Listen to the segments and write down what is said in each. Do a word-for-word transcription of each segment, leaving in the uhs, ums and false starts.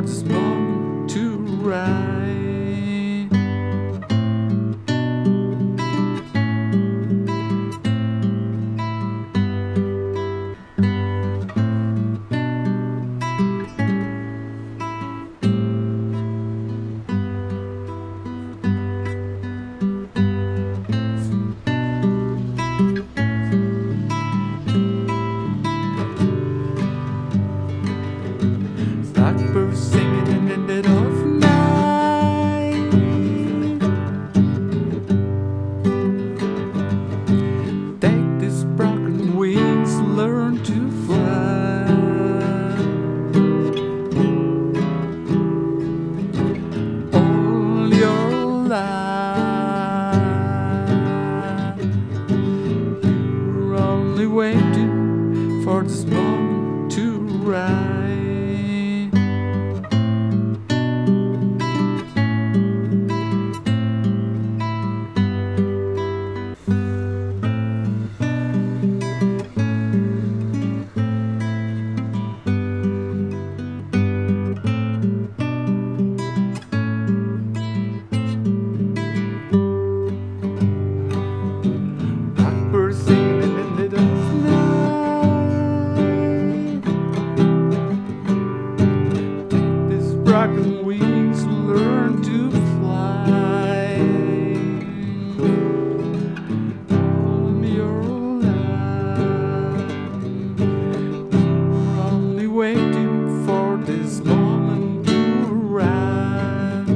this moment to rise. Blackbird singing in the dead of night. Take these broken wings, learn to fly. All your life, you're only waiting for this moment to rise. Singing in the middle of night. Take these broken wings, learn to fly. All your life, you're only waiting for this moment to rise.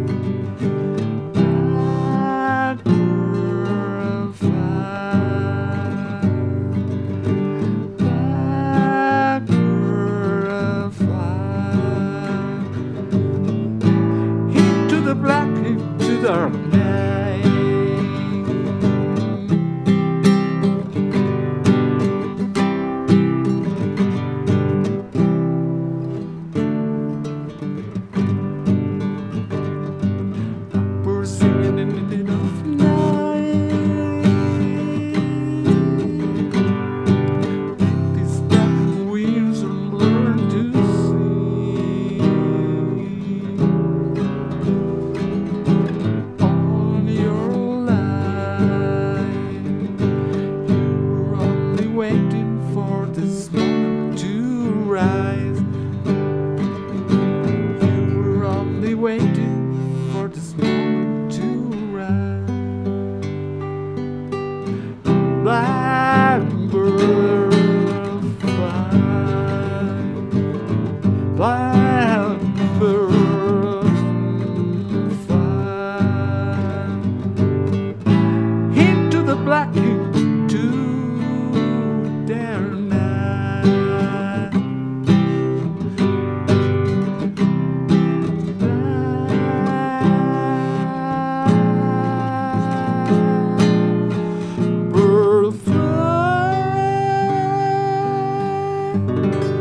Blackbird fly. Black into dark night. Blackbird singing in the dead of night. These black wings and learn to sing. Waiting for this moment to rise. You were only waiting for this moment to rise. Blackbird fly. Blackbird fly into the black. Bird fly.